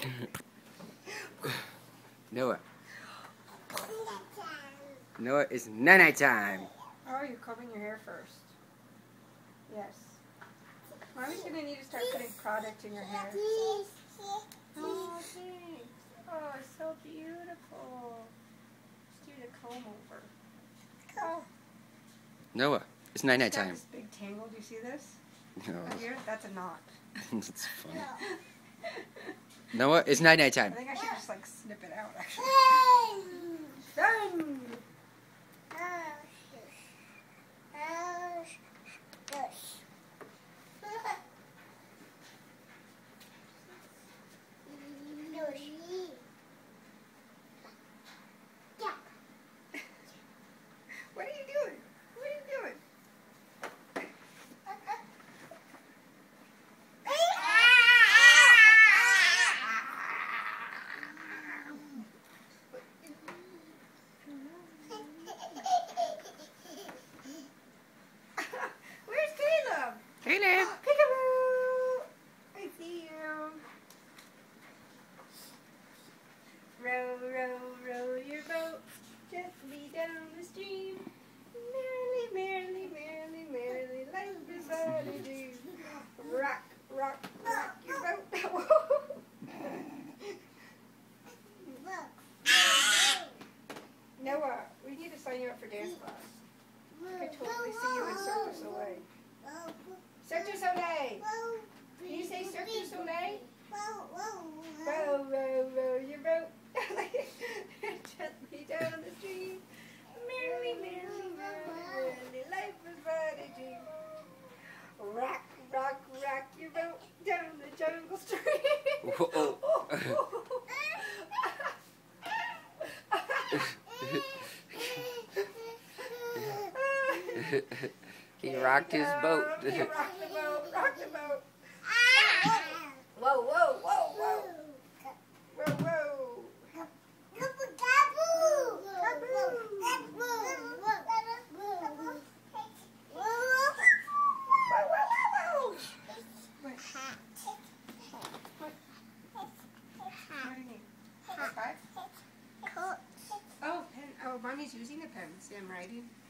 Noah. Noah, it's night time. Oh, you're combing your hair first. Yes. Mommy's going to need to start putting product in your hair. Oh, thanks. Oh, it's so beautiful. Just do the comb over. Oh. Noah, it's night time. This big tangle, do you see this? No. Right here? That's a knot. It's funny. Noah, it's night time. I think I should just like snip it out, actually. Done! What are you doing? What are you doing? Where's Caleb? Caleb! Peekaboo! I see you. Row, row, row your boat gently down the stream. Merrily, merrily, merrily, merrily, life is but a dream. Rock, rock, rock your boat. Noah, we need to sign you up for dance class. I could totally see you in Cirque du Soleil. Cirque du Soleil! Can you say Cirque du Soleil? Row, row, row your boat gently down the stream. Merrily, merrily, merrily, life is but a dream. Rock, rock, rock your boat down the jungle stream. Whoa. He rocked his boat. He rocked the boat, rocked the boat. Whoa, whoa, whoa, whoa. Whoa, whoa. Oh, pen. Oh, Mommy's using a pen. See, I'm writing.